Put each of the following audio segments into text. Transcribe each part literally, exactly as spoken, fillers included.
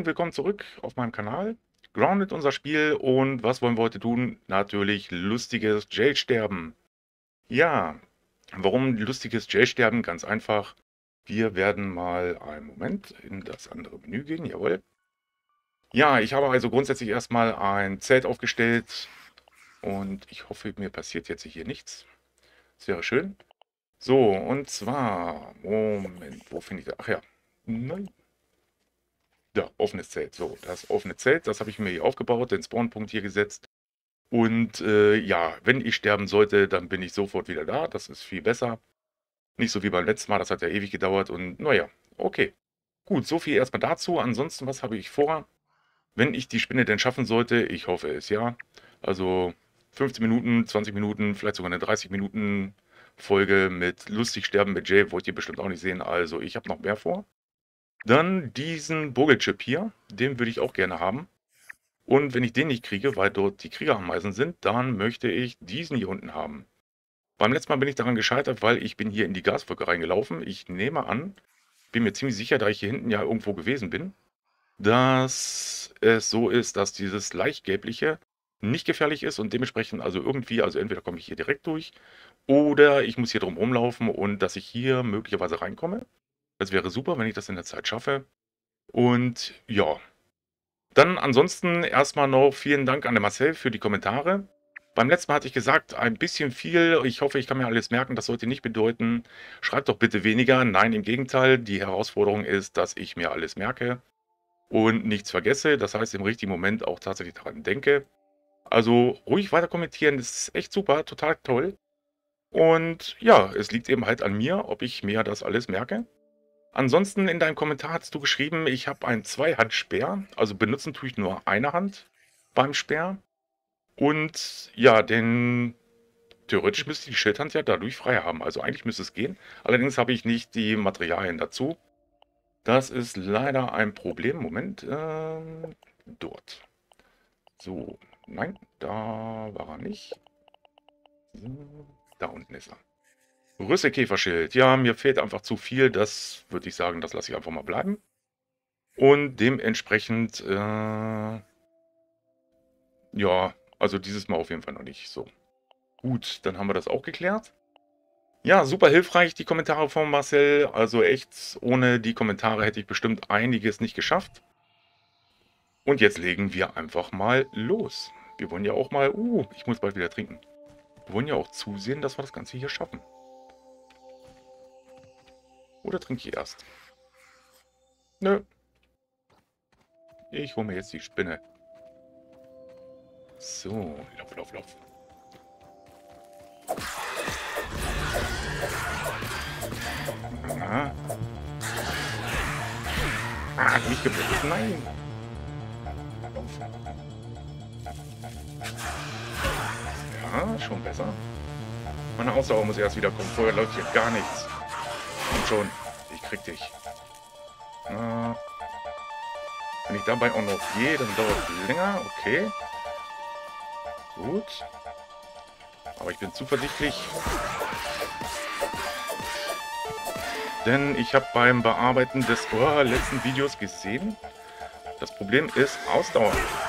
und willkommen zurück auf meinem Kanal. Grounded unser Spiel und was wollen wir heute tun? Natürlich lustiges Jail-Sterben. Ja, warum lustiges Jail-Sterben? Ganz einfach. Wir werden mal einen Moment in das andere Menü gehen, jawohl. Ja, ich habe also grundsätzlich erstmal ein Zelt aufgestellt und ich hoffe, mir passiert jetzt hier nichts. Das wäre schön. So, und zwar, Moment, wo finde ich das? Ach ja, nein. Ja, offenes Zelt. So, das offene Zelt, das habe ich mir hier aufgebaut, den Spawnpunkt hier gesetzt. Und äh, ja, wenn ich sterben sollte, dann bin ich sofort wieder da. Das ist viel besser. Nicht so wie beim letzten Mal, das hat ja ewig gedauert. Und naja, okay. Gut, so viel erstmal dazu. Ansonsten, was habe ich vor? Wenn ich die Spinne denn schaffen sollte, ich hoffe es, ja. Also fünfzehn Minuten, zwanzig Minuten, vielleicht sogar eine dreißig Minuten Folge mit lustig sterben mit Jay, wollt ihr bestimmt auch nicht sehen. Also ich habe noch mehr vor. Dann diesen Vogelchip hier, den würde ich auch gerne haben. Und wenn ich den nicht kriege, weil dort die Kriegerameisen sind, dann möchte ich diesen hier unten haben. Beim letzten Mal bin ich daran gescheitert, weil ich bin hier in die Gaswolke reingelaufen. Ich nehme an, bin mir ziemlich sicher, da ich hier hinten ja irgendwo gewesen bin, dass es so ist, dass dieses leicht gelbliche nicht gefährlich ist und dementsprechend also irgendwie, also entweder komme ich hier direkt durch oder ich muss hier drum rumlaufen und dass ich hier möglicherweise reinkomme. Das wäre super, wenn ich das in der Zeit schaffe. Und ja, dann ansonsten erstmal noch vielen Dank an den Marcel für die Kommentare. Beim letzten Mal hatte ich gesagt, ein bisschen viel. Ich hoffe, ich kann mir alles merken. Das sollte nicht bedeuten, schreibt doch bitte weniger. Nein, im Gegenteil. Die Herausforderung ist, dass ich mir alles merke und nichts vergesse. Das heißt, im richtigen Moment auch tatsächlich daran denke. Also ruhig weiter kommentieren. Das ist echt super, total toll. Und ja, es liegt eben halt an mir, ob ich mir das alles merke. Ansonsten in deinem Kommentar hast du geschrieben, ich habe einen Zweihandspeer, also benutzen tue ich nur eine Hand beim Speer. Und ja, denn theoretisch müsste die Schildhand ja dadurch frei haben, also eigentlich müsste es gehen. Allerdings habe ich nicht die Materialien dazu. Das ist leider ein Problem. Moment, ähm, dort. So, nein, da war er nicht. So, da unten ist er. Rüsselkäferschild. Ja, mir fehlt einfach zu viel. Das würde ich sagen, das lasse ich einfach mal bleiben. Und dementsprechend, äh, ja, also dieses Mal auf jeden Fall noch nicht. So, gut, dann haben wir das auch geklärt. Ja, super hilfreich, die Kommentare von Marcel. Also echt, ohne die Kommentare hätte ich bestimmt einiges nicht geschafft. Und jetzt legen wir einfach mal los. Wir wollen ja auch mal, uh, ich muss bald wieder trinken. Wir wollen ja auch zusehen, dass wir das Ganze hier schaffen. Oder trinke ich erst? Nö. Ich hole mir jetzt die Spinne. So, lauf, lauf, lauf. Aha. Ah, nicht geblitzt. Nein. Ja, schon besser. Meine Ausdauer muss erst wieder kommen. Vorher läuft hier gar nichts. Und schon, ich krieg dich. Ah. Wenn ich dabei auch noch gehe, dann dauert es länger. Okay. Gut. Aber ich bin zuversichtlich. Denn ich habe beim Bearbeiten des oh, letzten Videos gesehen, das Problem ist Ausdauer.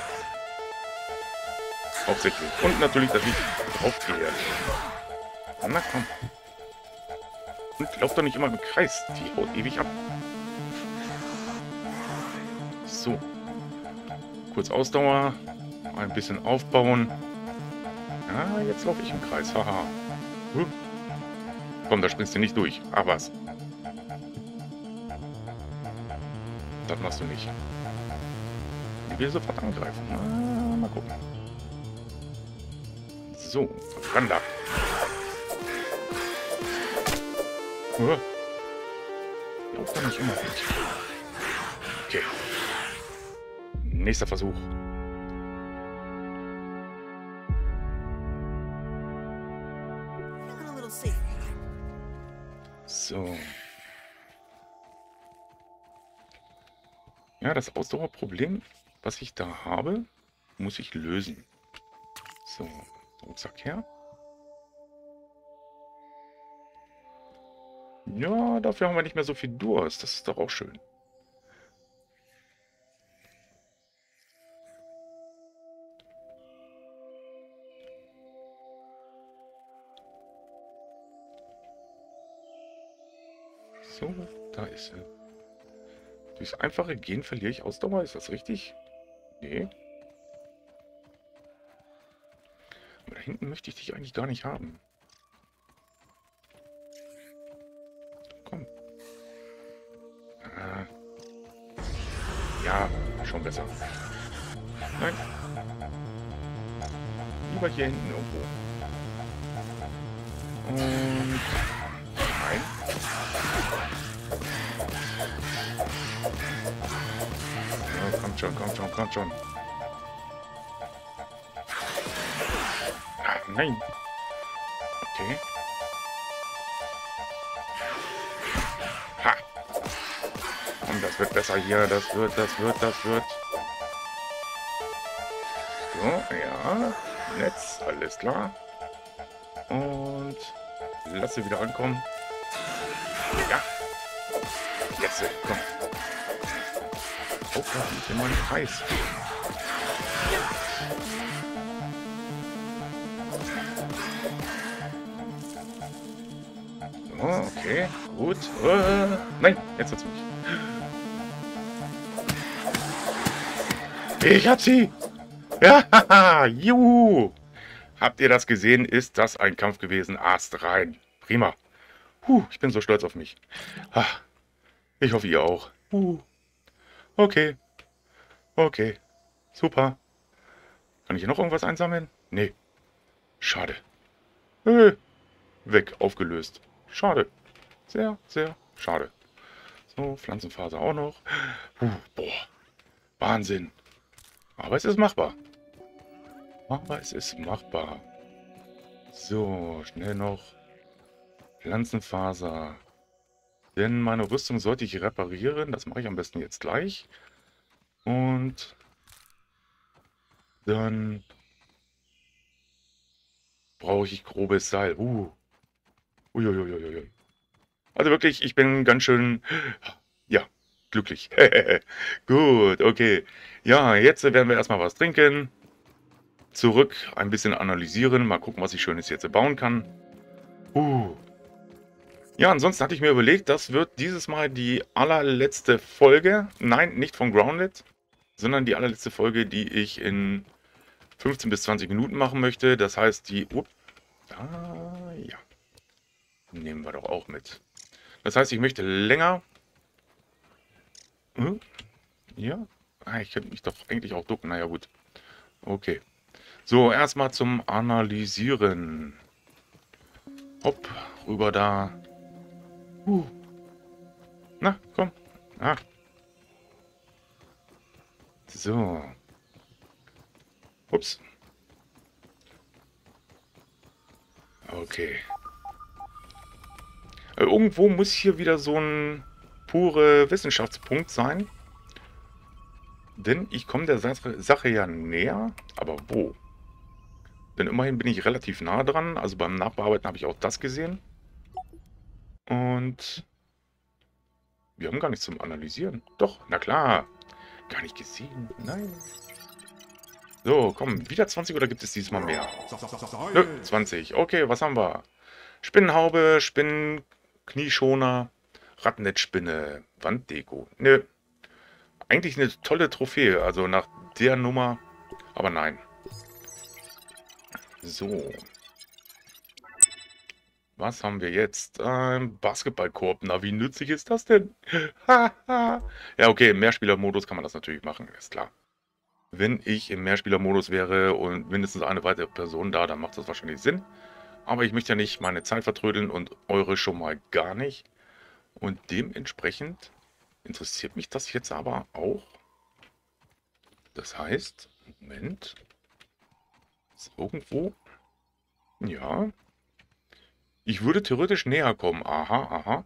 Hauptsächlich. Und natürlich, dass ich drauf gehe. Na komm. Und lauf doch nicht immer im Kreis. Die haut ewig ab. So. Kurz Ausdauer. Ein bisschen aufbauen. Ja, jetzt laufe ich im Kreis. Haha. Huh. Komm, da springst du nicht durch. Ach was. Das machst du nicht. Ich will sofort angreifen. Na, mal gucken. So, ran da. Huh. Lauf doch nicht immer weg. Okay. Nächster Versuch. So. Ja, das Ausdauerproblem, was ich da habe, muss ich lösen. So, Rucksack her. Ja, dafür haben wir nicht mehr so viel Durst. Das ist doch auch schön. So, da ist sie. Durchs einfache Gehen verliere ich Ausdauer, ist das richtig? Nee. Aber da hinten möchte ich dich eigentlich gar nicht haben. Komm. Ah. Ja, schon besser. Nein. Lieber hier hinten irgendwo. Und... Nein. Ja, kommt schon, kommt schon, kommt schon. Ah, nein. Okay. Ha. Und das wird besser hier. Das wird, das wird, das wird. So, ja. Netz, alles klar. Und lass sie wieder ankommen. Ja. Jetzt, komm. Oh, da ist immer ein Kreis. So, okay, gut. Uh, nein, jetzt hat's mich. Ich hab sie! Ja, juhu! Habt ihr das gesehen? Ist das ein Kampf gewesen? Ast rein. Prima. Puh, ich bin so stolz auf mich. Ah, ich hoffe, ihr auch. Uh, okay. Okay. Super. Kann ich hier noch irgendwas einsammeln? Nee. Schade. Äh, weg, aufgelöst. Schade. Sehr, sehr schade. So, Pflanzenfaser auch noch. Uh, boah. Wahnsinn. Aber es ist machbar. Aber es ist machbar. So, schnell noch Pflanzenfaser. Denn meine Rüstung sollte ich reparieren. Das mache ich am besten jetzt gleich. Und dann brauche ich grobes Seil. Uh. Uiuiuiui. Also wirklich, ich bin ganz schön, ja, glücklich. Gut, okay. Ja, jetzt werden wir erstmal was trinken. Zurück, ein bisschen analysieren. Mal gucken, was ich Schönes jetzt bauen kann. Uh. Ja, ansonsten hatte ich mir überlegt, das wird dieses Mal die allerletzte Folge. Nein, nicht von Grounded, sondern die allerletzte Folge, die ich in fünfzehn bis zwanzig Minuten machen möchte. Das heißt, die... Up, ah, ja. Nehmen wir doch auch mit. Das heißt, ich möchte länger... Hm? Ja? Ah, ich könnte mich doch eigentlich auch ducken. Naja, gut. Okay. So, erstmal zum Analysieren. Hopp, rüber da. Uh. Na, komm. Ah. So. Ups. Okay. Irgendwo muss hier wieder so ein pure Wissenschaftspunkt sein. Denn ich komme der Sache, Sache ja näher. Aber wo? Denn immerhin bin ich relativ nah dran. Also beim Nachbearbeiten habe ich auch das gesehen. Und wir haben gar nichts zum Analysieren. Doch, na klar. Gar nicht gesehen. Nein. So, komm. Wieder zwanzig oder gibt es diesmal mehr? Nö, zwanzig. Okay, was haben wir? Spinnenhaube, Spinnen, Knieschoner, Radnetzspinne, Wanddeko. Nö. Eigentlich eine tolle Trophäe. Also nach der Nummer. Aber nein. So. Was haben wir jetzt? Ein Basketballkorb. Na, wie nützlich ist das denn? Ja, okay, im Mehrspielermodus kann man das natürlich machen, ist klar. Wenn ich im Mehrspielermodus wäre und mindestens eine weitere Person da, dann macht das wahrscheinlich Sinn. Aber ich möchte ja nicht meine Zeit vertrödeln und eure schon mal gar nicht. Und dementsprechend interessiert mich das jetzt aber auch. Das heißt, Moment. Ist irgendwo... Ja... Ich würde theoretisch näher kommen. Aha, aha.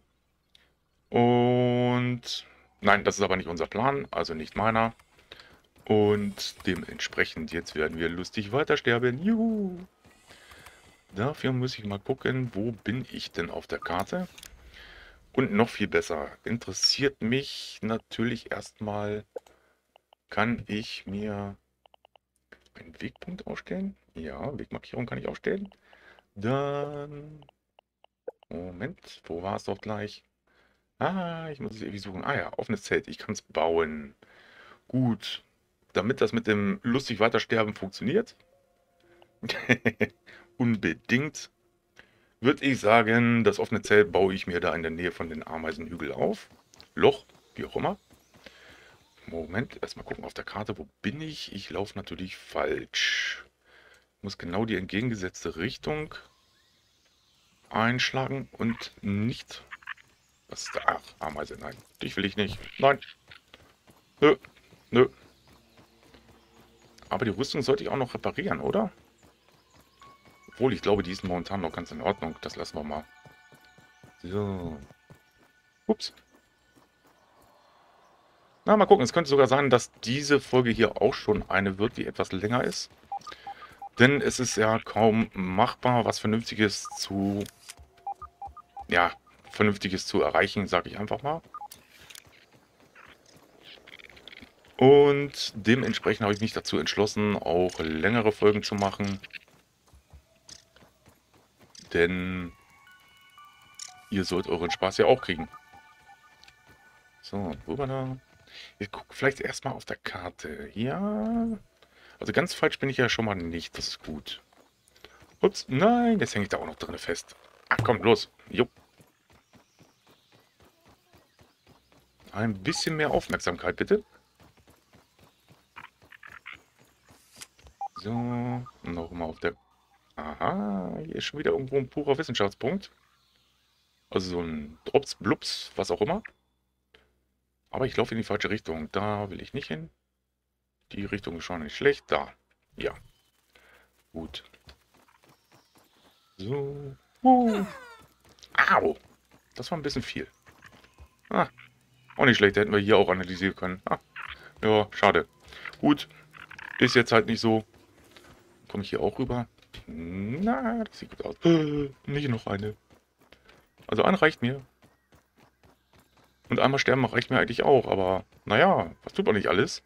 Und nein, das ist aber nicht unser Plan, also nicht meiner. Und dementsprechend jetzt werden wir lustig weiter sterben. Juhu. Dafür muss ich mal gucken, wo bin ich denn auf der Karte? Und noch viel besser, interessiert mich natürlich erstmal, kann ich mir einen Wegpunkt ausstellen? Ja, Wegmarkierung kann ich ausstellen. Dann... Moment, wo war es doch gleich? Ah, ich muss es irgendwie suchen. Ah ja, offenes Zelt. Ich kann es bauen. Gut. Damit das mit dem lustig weitersterben funktioniert, unbedingt, würde ich sagen, das offene Zelt baue ich mir da in der Nähe von den Ameisenhügel auf. Loch, wie auch immer. Moment, erstmal gucken auf der Karte, wo bin ich? Ich laufe natürlich falsch. Ich muss genau die entgegengesetzte Richtung einschlagen und nicht... Was ist da? Ach, Ameise, nein. Dich will ich nicht. Nein. Nö. Nö. Aber die Rüstung sollte ich auch noch reparieren, oder? Obwohl, ich glaube, die ist momentan noch ganz in Ordnung. Das lassen wir mal. So. Ups. Na, mal gucken. Es könnte sogar sein, dass diese Folge hier auch schon eine wird, die etwas länger ist. Denn es ist ja kaum machbar, was Vernünftiges zu... Ja, Vernünftiges zu erreichen, sage ich einfach mal. Und dementsprechend habe ich mich dazu entschlossen, auch längere Folgen zu machen. Denn ihr sollt euren Spaß ja auch kriegen. So, rüber da. Ich gucke vielleicht erstmal auf der Karte. Ja. Also ganz falsch bin ich ja schon mal nicht. Das ist gut. Ups, nein, jetzt hänge ich da auch noch drin fest. Ach komm, los. Jo. Ein bisschen mehr Aufmerksamkeit, bitte. So, nochmal auf der... Aha, hier ist schon wieder irgendwo ein purer Wissenschaftspunkt. Also so ein Drops, Blups, was auch immer. Aber ich laufe in die falsche Richtung. Da will ich nicht hin. Die Richtung ist schon nicht schlecht. Da. Ja. Gut. So. Uh. Au. Das war ein bisschen viel. Ah, auch nicht schlecht. Da hätten wir hier auch analysieren können. Ah, ja, schade. Gut. Ist jetzt halt nicht so. Komme ich hier auch rüber? Na, das sieht gut aus. Äh, nicht noch eine. Also eine reicht mir. Und einmal sterben reicht mir eigentlich auch. Aber naja, was tut man nicht alles?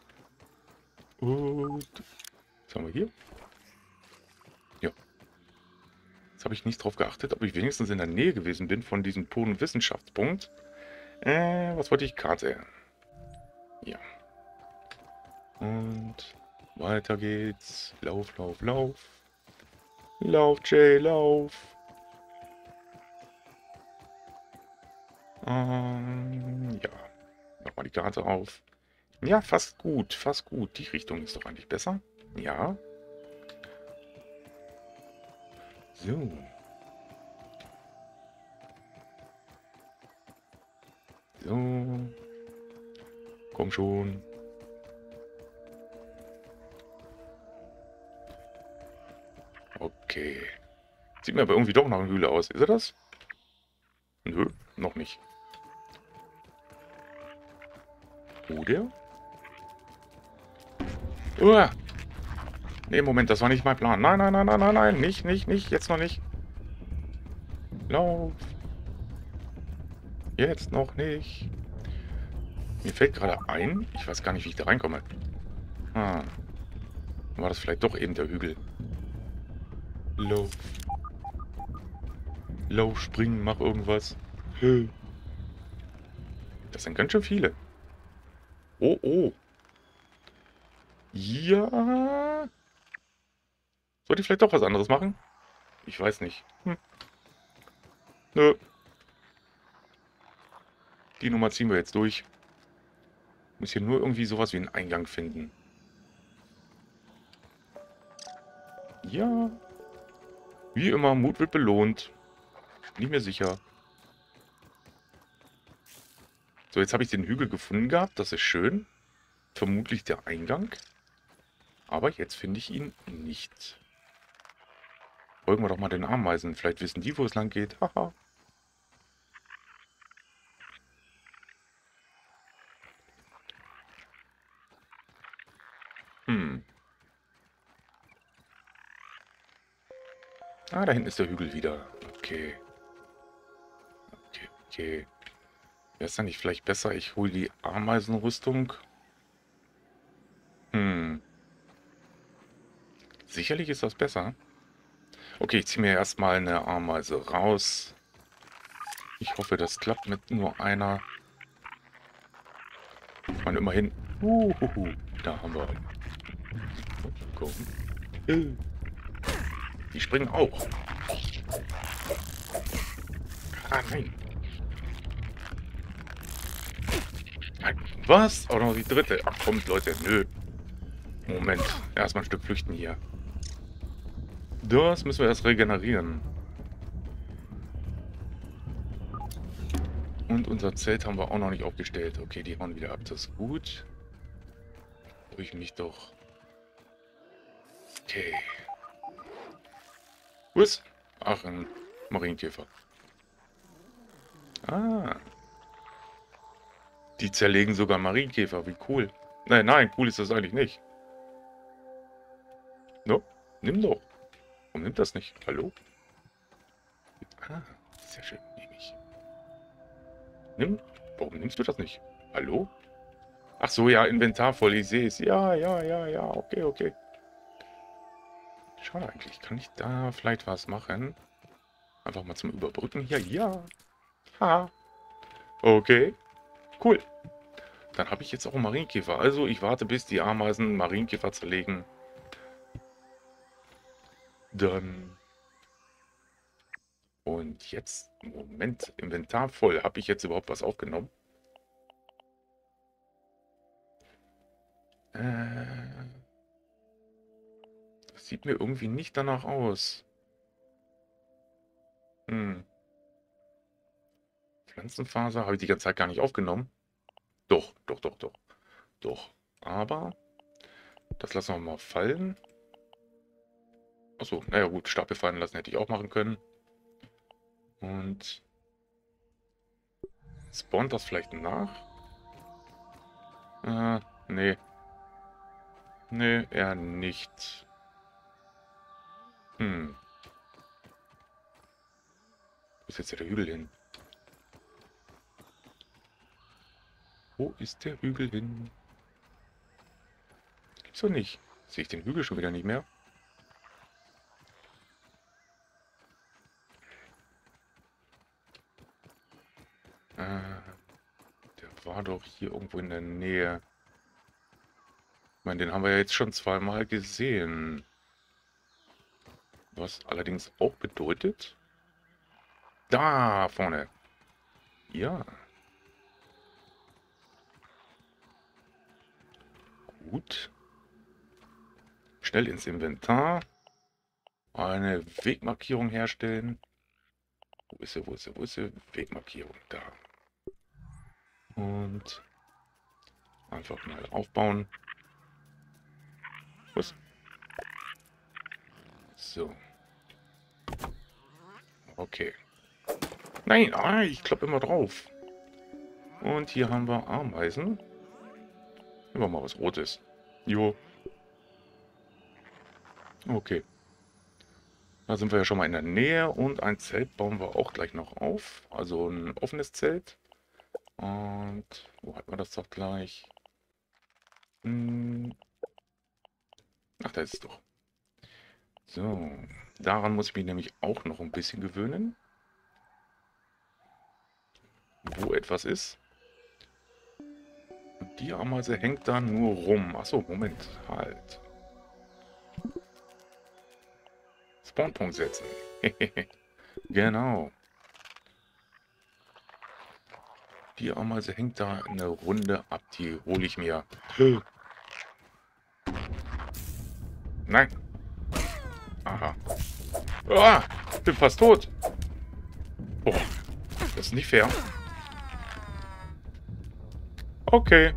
Und was haben wir hier? Ja. Jetzt habe ich nicht drauf geachtet, ob ich wenigstens in der Nähe gewesen bin von diesem puren Wissenschaftspunkt. Äh, was wollte ich? Karte. Ja. Und weiter geht's. Lauf, lauf, lauf. Lauf, Jay, lauf. Ähm, ja. Nochmal die Karte auf. Ja, fast gut, fast gut. Die Richtung ist doch eigentlich besser. Ja. So. So. Komm schon. Okay. Sieht mir aber irgendwie doch nach einer Höhle aus. Ist er das? Nö, noch nicht. Oder? Uah. Nee, Moment, das war nicht mein Plan. Nein, nein, nein, nein, nein, nein. Nicht, nicht, nicht. Jetzt noch nicht. Lauf. Jetzt noch nicht. Mir fällt gerade ein, ich weiß gar nicht, wie ich da reinkomme. Ah. War das vielleicht doch eben der Hügel? Lauf. Lauf, springen, mach irgendwas. Das sind ganz schön viele. Oh, oh. Ja. Sollte ich vielleicht doch was anderes machen? Ich weiß nicht. Hm. Nö. Die Nummer ziehen wir jetzt durch. Muss hier nur irgendwie sowas wie einen Eingang finden. Ja. Wie immer, Mut wird belohnt. Bin ich mir sicher. So, jetzt habe ich den Hügel gefunden gehabt. Das ist schön. Vermutlich der Eingang. Aber jetzt finde ich ihn nicht. Folgen wir doch mal den Ameisen. Vielleicht wissen die, wo es lang geht. Haha. Hm. Ah, da hinten ist der Hügel wieder. Okay. Okay, okay. Wäre es dann nicht vielleicht besser, ich hole die Ameisenrüstung? Hm. Sicherlich ist das besser. Okay, ich ziehe mir erstmal eine Ameise raus. Ich hoffe, das klappt mit nur einer. Ich meine, immerhin. Uhuhu, da haben wir einen. Komm. Die springen auch. Ah, nein. Nein. Was? Auch noch die dritte. Ach, kommt, Leute. Nö. Moment. Erstmal ein Stück flüchten hier. Das müssen wir erst regenerieren. Und unser Zelt haben wir auch noch nicht aufgestellt. Okay, die hauen wieder ab. Das ist gut. Ruhig mich doch. Okay. Was? Ach, ein Marienkäfer. Ah. Die zerlegen sogar Marienkäfer. Wie cool. Nein, nein, cool ist das eigentlich nicht. No, nimm doch. Warum nimmt das nicht? Hallo? Ah, sehr schön. Nehme ich. Nimm. Warum nimmst du das nicht? Hallo? Ach so, ja, Inventar voll. Ich sehe es. Ja, ja, ja, ja. Okay, okay. Schade eigentlich. Kann ich da vielleicht was machen? Einfach mal zum Überbrücken hier. Ja. Ha. Okay. Cool. Dann habe ich jetzt auch einen Marienkäfer. Also ich warte, bis die Ameisen Marienkäfer zerlegen. Dann... Und jetzt... Moment. Inventar voll. Habe ich jetzt überhaupt was aufgenommen? Äh... Das sieht mir irgendwie nicht danach aus. Hm. Pflanzenfaser habe ich die ganze Zeit gar nicht aufgenommen. Doch, doch, doch, doch. Doch. Aber das lassen wir mal fallen. Achso, naja gut, Stapel fallen lassen hätte ich auch machen können. Und spawnt das vielleicht nach? Äh, nee. Nee, eher nicht. Hm. Wo ist jetzt der Hügel hin? Wo ist der Hügel hin? Gibt's doch nicht. Sehe ich den Hügel schon wieder nicht mehr? Äh, der war doch hier irgendwo in der Nähe. Ich meine, den haben wir ja jetzt schon zweimal gesehen. Was allerdings auch bedeutet... Da vorne. Ja. Gut. Schnell ins Inventar. Eine Wegmarkierung herstellen. Wo ist sie, wo ist sie, wo ist sie? Wegmarkierung, da. Und einfach mal aufbauen. Was? So. Okay. Nein, ah, ich klappe immer drauf. Und hier haben wir Ameisen. Nehmen wir mal was Rotes. Jo. Okay. Da sind wir ja schon mal in der Nähe und ein Zelt bauen wir auch gleich noch auf. Also ein offenes Zelt. Und wo hat man das doch gleich? Hm. Ach, da ist es doch. So, daran muss ich mich nämlich auch noch ein bisschen gewöhnen. Wo etwas ist. Und die Ameise hängt da nur rum. Achso, Moment, halt. Spawnpunkt setzen. Genau. Die Ameise hängt da eine Runde ab. Die hole ich mir. Nein. Aha. Ah, bin fast tot. Oh, das ist nicht fair. Okay.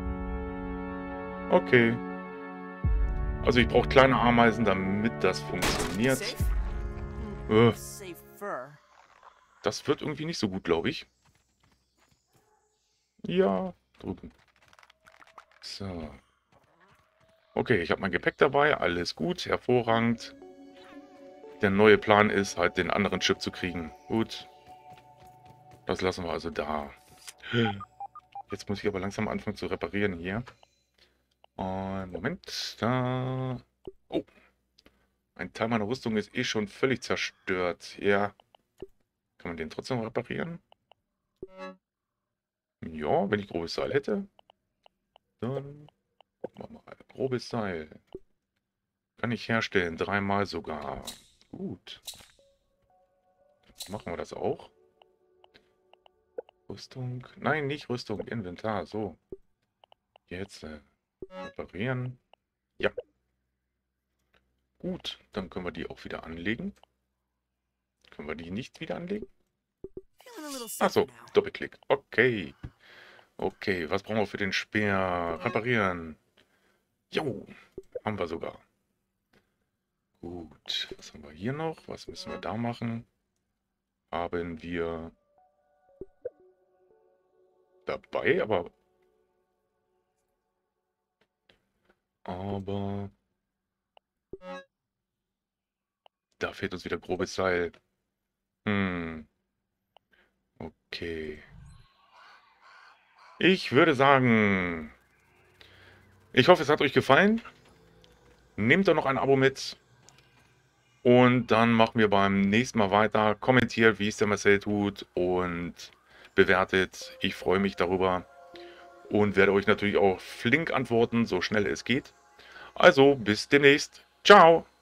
Okay. Also ich brauche kleine Ameisen, damit das funktioniert. Äh, das wird irgendwie nicht so gut, glaube ich. Ja, drüben. So. Okay, ich habe mein Gepäck dabei. Alles gut, hervorragend. Der neue Plan ist, halt den anderen Chip zu kriegen. Gut. Das lassen wir also da. Jetzt muss ich aber langsam anfangen zu reparieren hier. Und Moment, da... Oh. Ein Teil meiner Rüstung ist eh schon völlig zerstört. Ja. Kann man den trotzdem reparieren? Ja, wenn ich grobes Seil hätte, dann gucken wir mal. Grobes Seil. Kann ich herstellen, dreimal sogar. Gut. Machen wir das auch. Rüstung. Nein, nicht Rüstung, Inventar. So. Jetzt äh, reparieren. Ja. Gut, dann können wir die auch wieder anlegen. Können wir die nicht wieder anlegen? Achso, Doppelklick. Okay. Okay, was brauchen wir für den Speer? Reparieren. Jo, haben wir sogar. Gut, was haben wir hier noch? Was müssen wir da machen? Haben wir dabei, aber... Aber... Da fehlt uns wieder grobes Seil. Hm, okay. Ich würde sagen... Ich hoffe, es hat euch gefallen. Nehmt doch noch ein Abo mit. Und dann machen wir beim nächsten Mal weiter. Kommentiert, wie es der Marcel tut und bewertet. Ich freue mich darüber und werde euch natürlich auch flink antworten, so schnell es geht. Also, bis demnächst. Ciao!